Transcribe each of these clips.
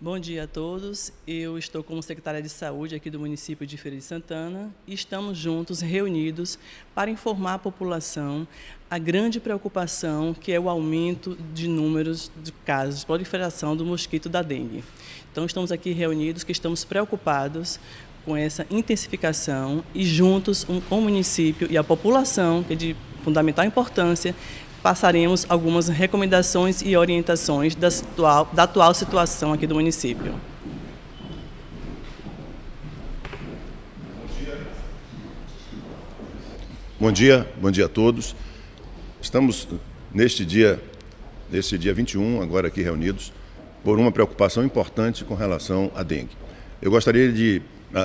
Bom dia a todos. Eu estou como secretária de Saúde aqui do município de Feira de Santana e estamos juntos, reunidos, para informar a população a grande preocupação que é o aumento de números de casos de proliferação do mosquito da dengue. Então, estamos aqui reunidos, que estamos preocupados com essa intensificação e juntos com o município e a população, que é de fundamental importância, passaremos algumas recomendações e orientações da atual situação aqui do município. Bom dia a todos. Estamos neste dia 21, agora aqui reunidos, por uma preocupação importante com relação à dengue. Eu gostaria de...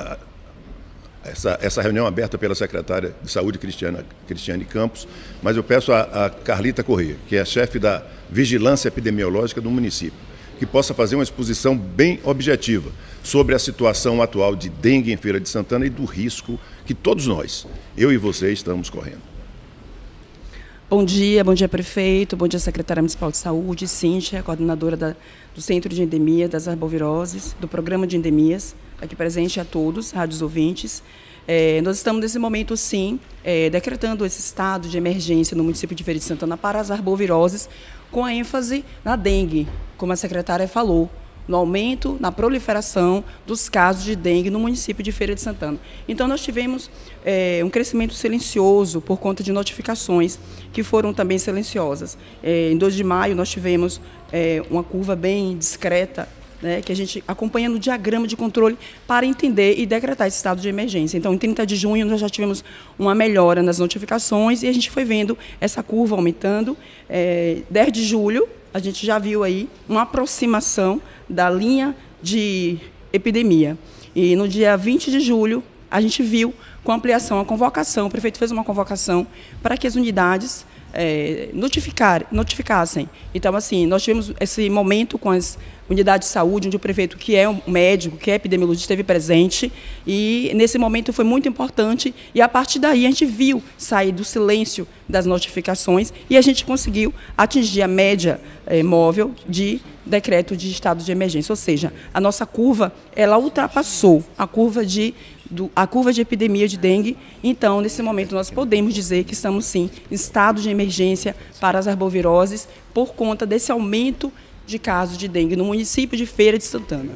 Essa reunião aberta pela secretária de Saúde, Cristiane Campos, mas eu peço a Carlita Corrêa, que é a chefe da Vigilância Epidemiológica do município, que possa fazer uma exposição bem objetiva sobre a situação atual de dengue em Feira de Santana e do risco que todos nós, eu e você, estamos correndo. Bom dia prefeito, bom dia secretária municipal de saúde, Cíntia, coordenadora do Centro de Endemia das Arboviroses, do Programa de Endemias, aqui presente a todos, rádios ouvintes. Nós estamos nesse momento, sim, decretando esse estado de emergência no município de Feira de Santana para as arboviroses, com a ênfase na dengue, como a secretária falou, no aumento, na proliferação dos casos de dengue no município de Feira de Santana. Então, nós tivemos um crescimento silencioso por conta de notificações que foram também silenciosas. Em 2 de maio, nós tivemos uma curva bem discreta, né, que a gente acompanha no diagrama de controle para entender e decretar esse estado de emergência. Então, em 30 de junho, nós já tivemos uma melhora nas notificações e a gente foi vendo essa curva aumentando. 10 de julho, a gente já viu aí uma aproximação da linha de epidemia. E no dia 20 de julho, a gente viu com ampliação, a convocação, o prefeito fez uma convocação para que as unidades notificassem. Então, assim, nós tivemos esse momento com as unidades de saúde, onde o prefeito, que é um médico, que é epidemiologista, esteve presente, e nesse momento foi muito importante, e a partir daí a gente viu sair do silêncio das notificações e a gente conseguiu atingir a média móvel de decreto de estado de emergência, ou seja, a nossa curva, ela ultrapassou a curva de epidemia de dengue. Então, nesse momento, nós podemos dizer que estamos, sim, em estado de emergência para as arboviroses por conta desse aumento de casos de dengue no município de Feira de Santana.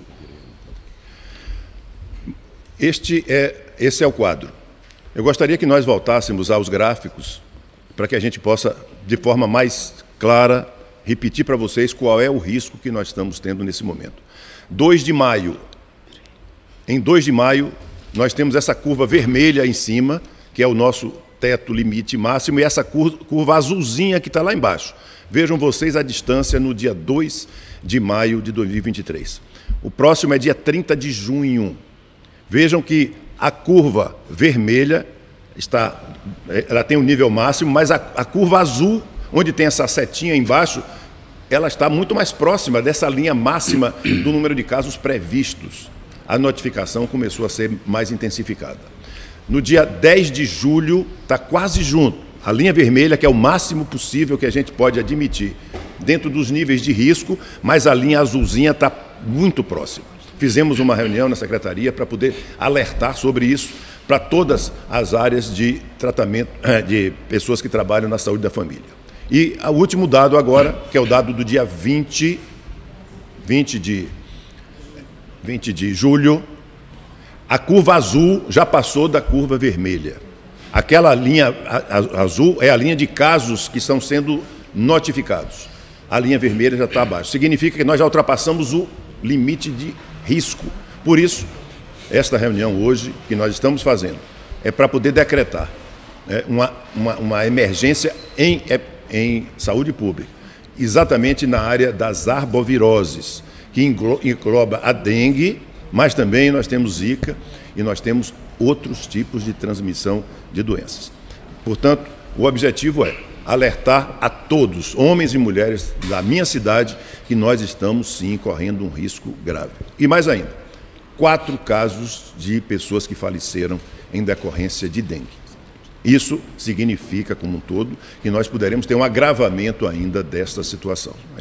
Esse é o quadro. Eu gostaria que nós voltássemos aos gráficos para que a gente possa, de forma mais clara, repetir para vocês qual é o risco que nós estamos tendo nesse momento. 2 de maio. Em 2 de maio, nós temos essa curva vermelha em cima, que é o nosso teto limite máximo, e essa curva azulzinha que está lá embaixo. Vejam vocês a distância no dia 2 de maio de 2023. O próximo é dia 30 de junho. Vejam que a curva vermelha ela tem um nível máximo, mas a curva azul, onde tem essa setinha embaixo, ela está muito mais próxima dessa linha máxima do número de casos previstos. A notificação começou a ser mais intensificada. No dia 10 de julho, está quase junto. A linha vermelha, que é o máximo possível que a gente pode admitir, dentro dos níveis de risco, mas a linha azulzinha está muito próxima. Fizemos uma reunião na secretaria para poder alertar sobre isso para todas as áreas de tratamento de pessoas que trabalham na saúde da família. E o último dado agora, que é o dado do dia 20 de julho, a curva azul já passou da curva vermelha. Aquela linha azul é a linha de casos que estão sendo notificados. A linha vermelha já está abaixo. Significa que nós já ultrapassamos o limite de risco. Por isso, esta reunião hoje que nós estamos fazendo é para poder decretar uma emergência em saúde pública, exatamente na área das arboviroses, que engloba a dengue, mas também nós temos Zika e nós temos outros tipos de transmissão de doenças. Portanto, o objetivo é alertar a todos, homens e mulheres da minha cidade, que nós estamos, sim, correndo um risco grave. E mais ainda, 4 casos de pessoas que faleceram em decorrência de dengue. Isso significa, como um todo, que nós poderemos ter um agravamento ainda desta situação.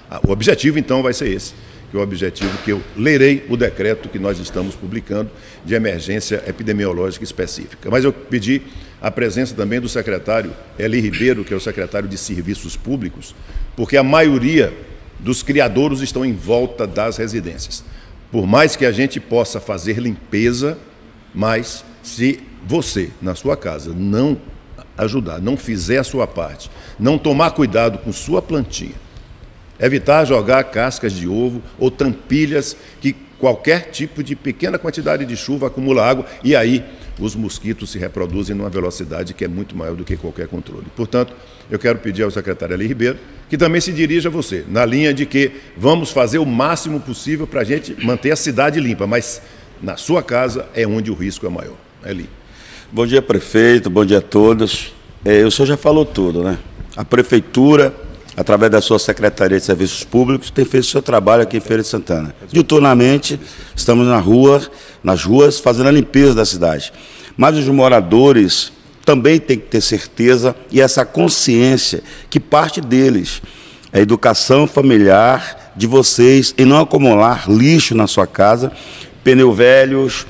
O objetivo, então, vai ser esse, que é o objetivo que eu lerei o decreto que nós estamos publicando de emergência epidemiológica específica. Mas eu pedi a presença também do secretário Eli Ribeiro, que é o secretário de Serviços Públicos, porque a maioria dos criadouros estão em volta das residências. Por mais que a gente possa fazer limpeza, mas se você, na sua casa, não ajudar, não fizer a sua parte, não tomar cuidado com sua plantinha, evitar jogar cascas de ovo ou tampilhas que qualquer tipo de pequena quantidade de chuva acumula água e aí os mosquitos se reproduzem numa velocidade que é muito maior do que qualquer controle. Portanto, eu quero pedir ao secretário Eli Ribeiro que também se dirija a você, na linha de que vamos fazer o máximo possível para a gente manter a cidade limpa, mas na sua casa é onde o risco é maior. Eli. Bom dia, prefeito, bom dia a todos. O senhor já falou tudo, né? A prefeitura, através da sua Secretaria de Serviços Públicos, tem feito o seu trabalho aqui em Feira de Santana. Diuturnamente, estamos nas ruas, fazendo a limpeza da cidade. Mas os moradores também têm que ter certeza e essa consciência que parte deles é a educação familiar de vocês em não acumular lixo na sua casa, pneus velhos,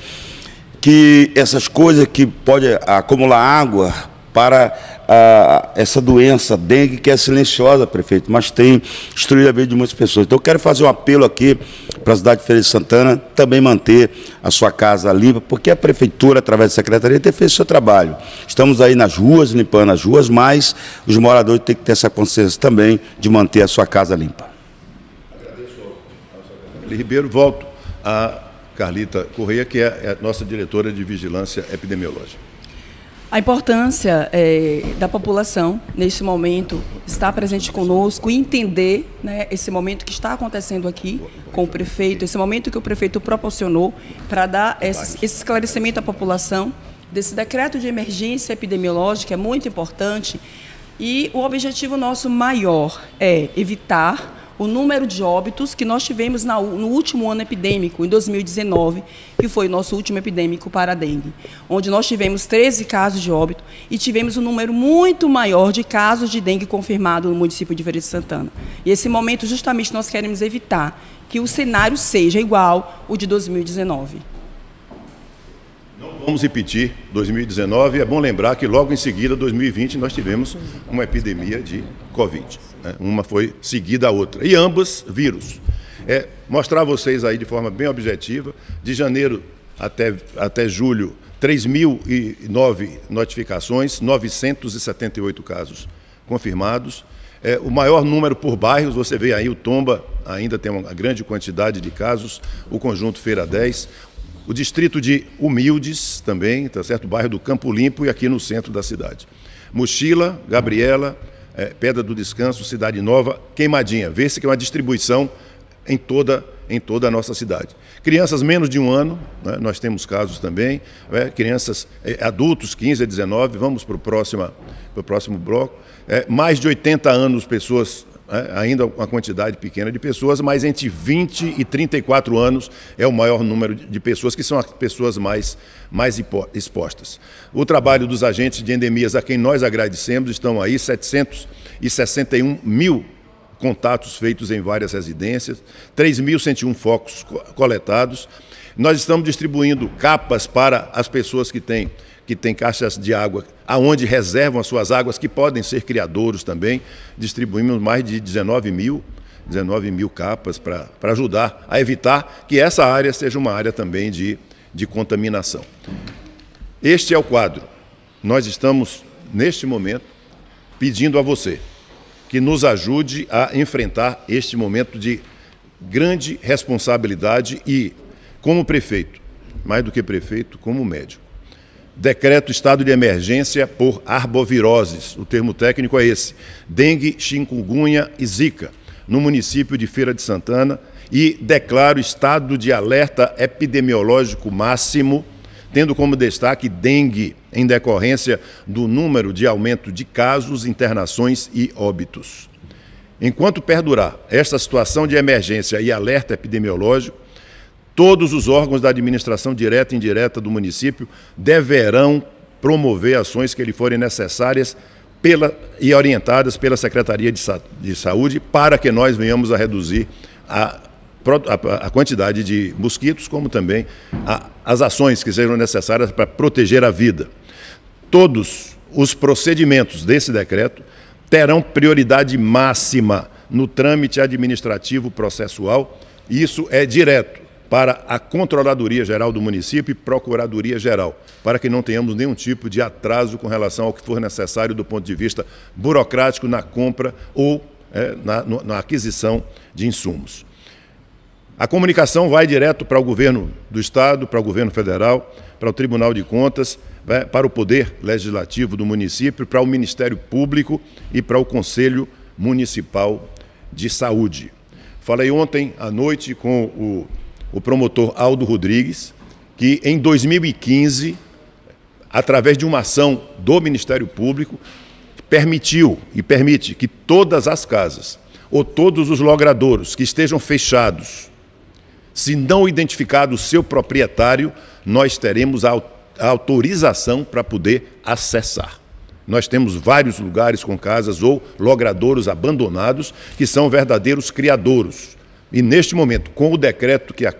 que essas coisas que podem acumular água para essa doença, dengue, que é silenciosa, prefeito, mas tem destruído a vida de muitas pessoas. Então, eu quero fazer um apelo aqui para a cidade de Feira de Santana, também manter a sua casa limpa, porque a prefeitura, através da secretaria, tem feito o seu trabalho. Estamos aí nas ruas, limpando as ruas, mas os moradores têm que ter essa consciência também de manter a sua casa limpa. Agradeço ao secretário Ribeiro. Volto a Carlita Correia, que é a nossa diretora de Vigilância Epidemiológica. A importância da população, neste momento, estar presente conosco e entender, né, esse momento que está acontecendo aqui com o prefeito, esse momento que o prefeito proporcionou para dar esse esclarecimento à população desse decreto de emergência epidemiológica, é muito importante. E o objetivo nosso maior é evitar o número de óbitos que nós tivemos no último ano epidêmico, em 2019, que foi o nosso último epidêmico para a dengue, onde nós tivemos 13 casos de óbito e tivemos um número muito maior de casos de dengue confirmado no município de Feira de Santana. E esse momento, justamente, nós queremos evitar que o cenário seja igual ao de 2019. Não vamos repetir 2019, é bom lembrar que logo em seguida, 2020, nós tivemos uma epidemia de Covid. Uma foi seguida a outra, e ambas vírus. Mostrar a vocês aí de forma bem objetiva, de janeiro até julho, 3.009 notificações, 978 casos confirmados. O maior número por bairros, você vê aí o Tomba ainda tem uma grande quantidade de casos, o Conjunto Feira 10, o distrito de Humildes também, tá certo? O bairro do Campo Limpo e aqui no centro da cidade. Mochila, Gabriela, Pedra do Descanso, Cidade Nova, Queimadinha. Vê-se que é uma distribuição em toda a nossa cidade. Crianças menos de 1 ano, né, nós temos casos também, crianças, adultos 15 a 19, vamos para o próximo bloco. Mais de 80 anos, pessoas, ainda uma quantidade pequena de pessoas, mas entre 20 e 34 anos é o maior número de pessoas, que são as pessoas mais expostas. O trabalho dos agentes de endemias, a quem nós agradecemos, estão aí 761 mil contatos feitos em várias residências, 3.101 focos coletados. Nós estamos distribuindo capas para as pessoas que têm caixas de água, aonde reservam as suas águas, que podem ser criadouros também. Distribuímos mais de 19 mil capas para ajudar a evitar que essa área seja uma área também de contaminação. Este é o quadro. Nós estamos, neste momento, pedindo a você que nos ajude a enfrentar este momento de grande responsabilidade e, como prefeito, mais do que prefeito, como médico, decreto estado de emergência por arboviroses, o termo técnico é esse, dengue, chikungunya e zika, no município de Feira de Santana, e declaro estado de alerta epidemiológico máximo, tendo como destaque dengue, em decorrência do número de aumento de casos, internações e óbitos. Enquanto perdurar esta situação de emergência e alerta epidemiológico, todos os órgãos da administração direta e indireta do município deverão promover ações que lhe forem necessárias e orientadas pela Secretaria de Saúde para que nós venhamos a reduzir a quantidade de mosquitos, como também as ações que sejam necessárias para proteger a vida. Todos os procedimentos desse decreto terão prioridade máxima no trâmite administrativo processual, e isso é direto para a Controladoria Geral do município e Procuradoria Geral, para que não tenhamos nenhum tipo de atraso com relação ao que for necessário do ponto de vista burocrático na compra ou na aquisição de insumos. A comunicação vai direto para o governo do Estado, para o governo federal, para o Tribunal de Contas, para o Poder Legislativo do município, para o Ministério Público e para o Conselho Municipal de Saúde. Falei ontem à noite com o promotor Aldo Rodrigues, que em 2015, através de uma ação do Ministério Público, permitiu e permite que todas as casas ou todos os logradouros que estejam fechados, se não identificado o seu proprietário, nós teremos a autorização para poder acessar. Nós temos vários lugares com casas ou logradouros abandonados que são verdadeiros criadouros. E neste momento, com o decreto que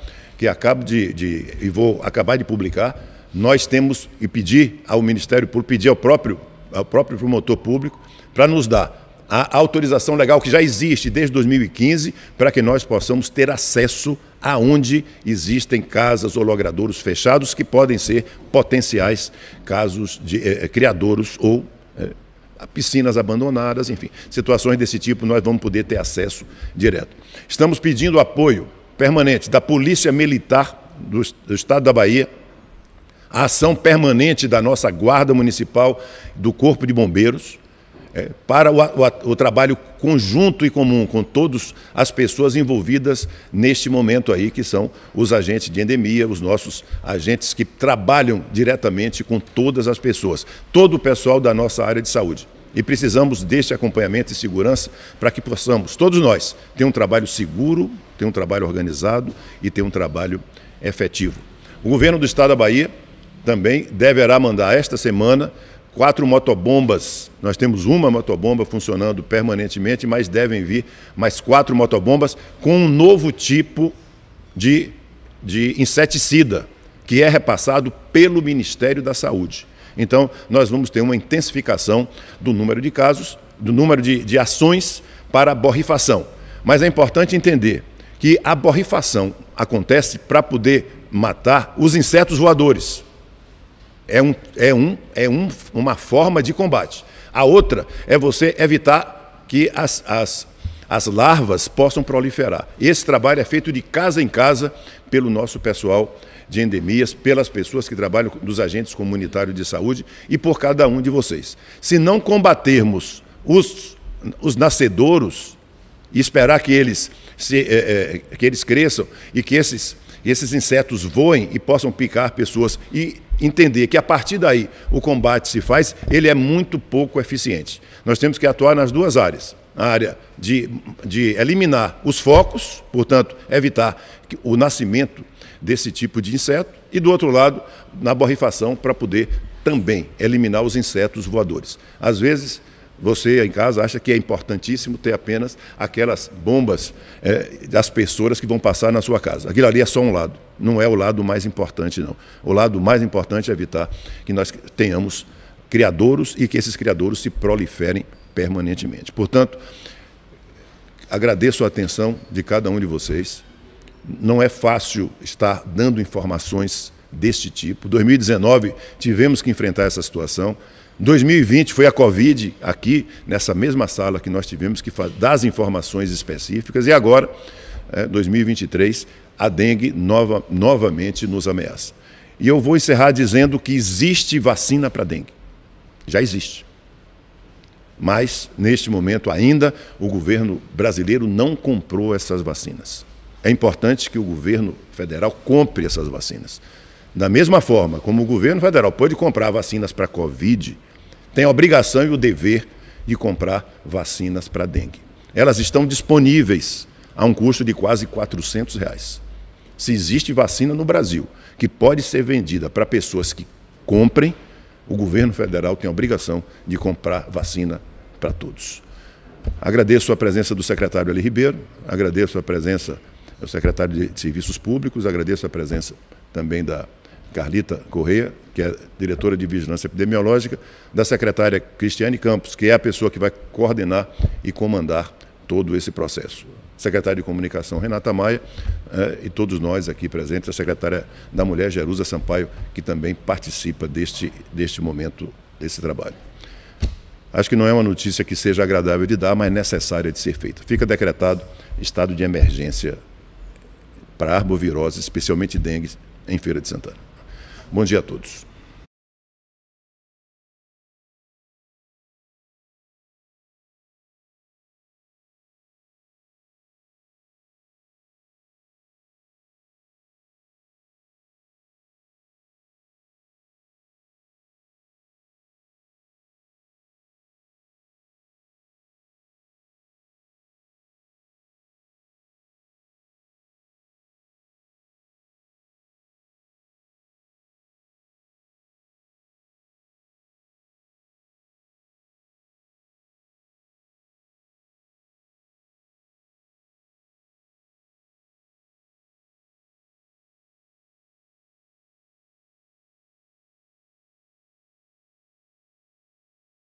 vou acabar de publicar, nós temos e pedir ao Ministério Público, pedir ao próprio promotor público para nos dar a autorização legal que já existe desde 2015 para que nós possamos ter acesso aonde existem casas ou logradouros fechados que podem ser potenciais casos de criadouros ou piscinas abandonadas, enfim, situações desse tipo nós vamos poder ter acesso direto. Estamos pedindo apoio permanente da Polícia Militar do Estado da Bahia, a ação permanente da nossa Guarda Municipal, do Corpo de Bombeiros, para o trabalho conjunto e comum com todas as pessoas envolvidas neste momento aí, que são os agentes de endemia, os nossos agentes que trabalham diretamente com todas as pessoas, todo o pessoal da nossa área de saúde. E precisamos deste acompanhamento e segurança para que possamos, todos nós, ter um trabalho seguro, ter um trabalho organizado e ter um trabalho efetivo. O governo do Estado da Bahia também deverá mandar esta semana 4 motobombas. Nós temos uma motobomba funcionando permanentemente, mas devem vir mais 4 motobombas com um novo tipo de inseticida, que é repassado pelo Ministério da Saúde. Então, nós vamos ter uma intensificação do número de casos, do número de ações para a borrifação. Mas é importante entender que a borrifação acontece para poder matar os insetos voadores. Uma forma de combate. A outra é você evitar que as larvas possam proliferar. Esse trabalho é feito de casa em casa pelo nosso pessoal de endemias, pelas pessoas que trabalham, dos agentes comunitários de saúde e por cada um de vocês. Se não combatermos os nascedouros e esperar que eles cresçam e que esses insetos voem e possam picar pessoas e entender que a partir daí o combate se faz, ele é muito pouco eficiente. Nós temos que atuar nas duas áreas. A área de eliminar os focos, portanto, evitar o nascimento desse tipo de inseto, e do outro lado, na borrifação, para poder também eliminar os insetos voadores. Às vezes, você em casa acha que é importantíssimo ter apenas aquelas bombas aspersoras que vão passar na sua casa. Aquilo ali é só um lado, não é o lado mais importante, não. O lado mais importante é evitar que nós tenhamos criadouros e que esses criadouros se proliferem permanentemente. Portanto, agradeço a atenção de cada um de vocês. Não é fácil estar dando informações deste tipo. 2019 tivemos que enfrentar essa situação. 2020 foi a Covid, aqui nessa mesma sala que nós tivemos que dar as informações específicas, e agora, 2023, a dengue novamente nos ameaça. E eu vou encerrar dizendo que existe vacina para dengue. Já existe. Mas, neste momento ainda, o governo brasileiro não comprou essas vacinas. É importante que o governo federal compre essas vacinas. Da mesma forma como o governo federal pode comprar vacinas para a Covid, tem a obrigação e o dever de comprar vacinas para dengue. Elas estão disponíveis a um custo de quase R$400. Se existe vacina no Brasil que pode ser vendida para pessoas que comprem, o governo federal tem a obrigação de comprar vacina para todos. Agradeço a presença do secretário Eli Ribeiro, agradeço a presença do secretário de Serviços Públicos, agradeço a presença também da Carlita Correia, que é diretora de Vigilância Epidemiológica, da secretária Cristiane Campos, que é a pessoa que vai coordenar e comandar todo esse processo. Secretária de Comunicação Renata Maia e todos nós aqui presentes, a secretária da Mulher Jerusa Sampaio, que também participa deste momento, desse trabalho. Acho que não é uma notícia que seja agradável de dar, mas necessária de ser feita. Fica decretado estado de emergência para arbovirose, especialmente dengue, em Feira de Santana. Bom dia a todos.